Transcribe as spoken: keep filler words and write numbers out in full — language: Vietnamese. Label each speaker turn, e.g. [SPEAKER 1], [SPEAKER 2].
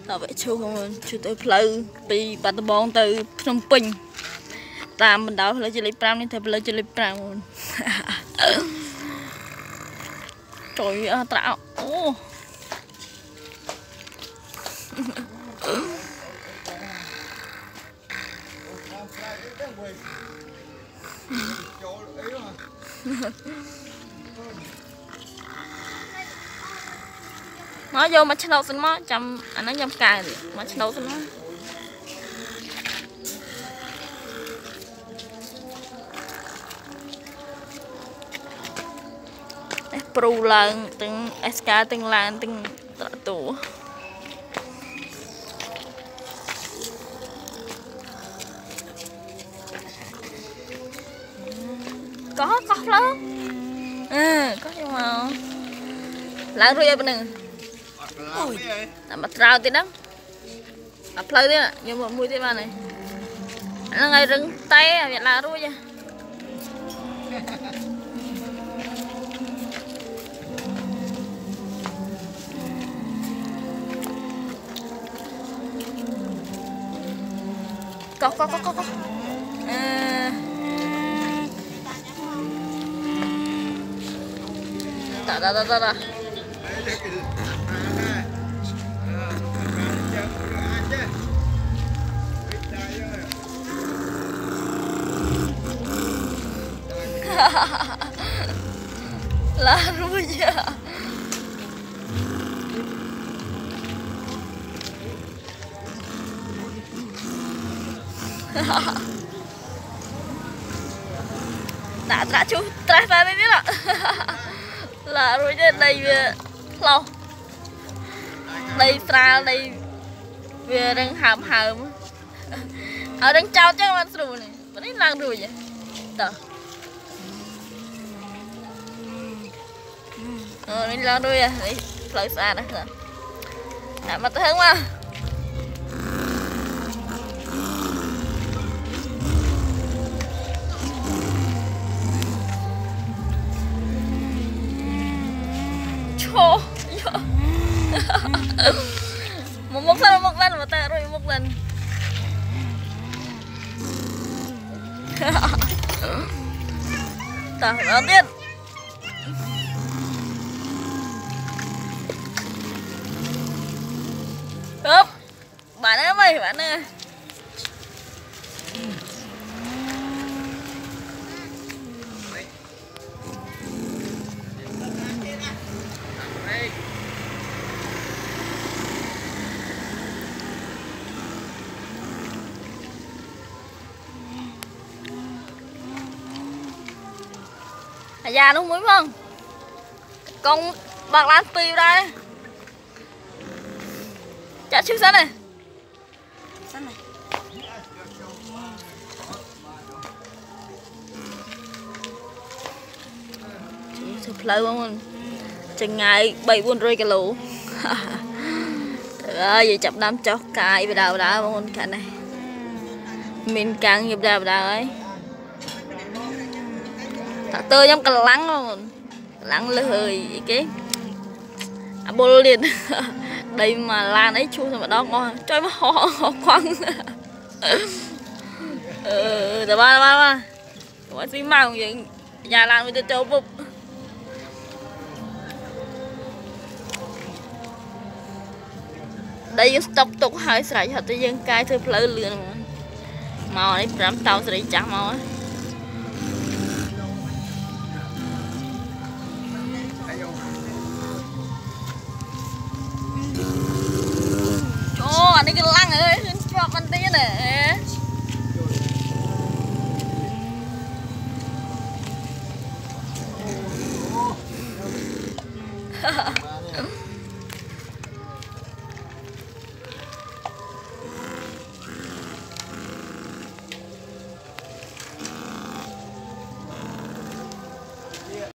[SPEAKER 1] tao vẽ chu không chu tới pleu bị bắt bong từ Phnom Penh tam mình đào là chỉ lấy pram nên thầy pleu chỉ lấy pram trời ơi tạo ô nó vô mà channel xin nó chăm anh nó chăm cài mà channel xin nó pro lần từng sk từng lan từng tủ có có lắm ừ có nhưng mà lại rồi bên này ôi mà trao tiền đó ập lời thế ạ nhưng mà mùi thế mà này nó ngay rừng tay vậy là rồi nha có có có có có à. Đó đó đó đó đó là rồi ya đã đã chú trai pha bên biết ạ là rồi chứ đây lâu đây xa đây về đang hàm hàm ở đang trao chắc bạn rồi này vẫn ít lang rồi vậy đó ờ đi lang rồi à đi lời xa đó rồi đã mà tôi hơn mà chô một mốc lần một lần mà ta rồi một lần ta đầu tiên hấp bạn ơi mày bạn ơi à già đúng không không con bạc lan pì đây chả trước sân này sân này chụp lâu không chừng ngày bảy buôn rơi cái lũ trời ơi vậy chập năm chó cài về đầu đã không cả này mình càng nghiệp đào đào ấy tơ giống cái lắng luôn lắng lười cái à, bô liền đây mà lan ấy chua mà đó ngon chơi mà họ họ quăng ừ ba ba ba có xí màu vậy nhà làm với tôi châu bụng đây stop tục hai sải thật tự nhiên cai thôi lỡ lừa màu đấy làm tao sẽ chắc màu